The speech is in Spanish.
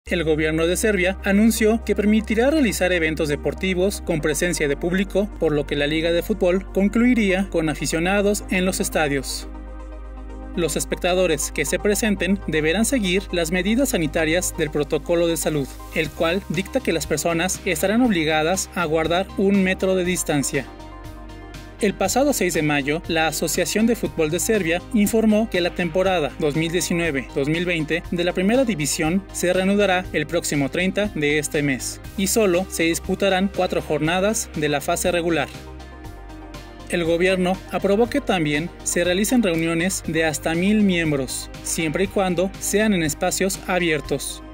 El gobierno de Serbia anunció que permitirá realizar eventos deportivos con presencia de público, por lo que la Liga de Fútbol concluiría con aficionados en los estadios. Los espectadores que se presenten deberán seguir las medidas sanitarias del protocolo de salud, el cual dicta que las personas estarán obligadas a guardar 1 metro de distancia. El pasado 6 de mayo, la Asociación de Fútbol de Serbia informó que la temporada 2019-2020 de la Primera División se reanudará el próximo 30 de este mes, y solo se disputarán 4 jornadas de la fase regular. El gobierno aprobó que también se realicen reuniones de hasta 1000 miembros, siempre y cuando sean en espacios abiertos.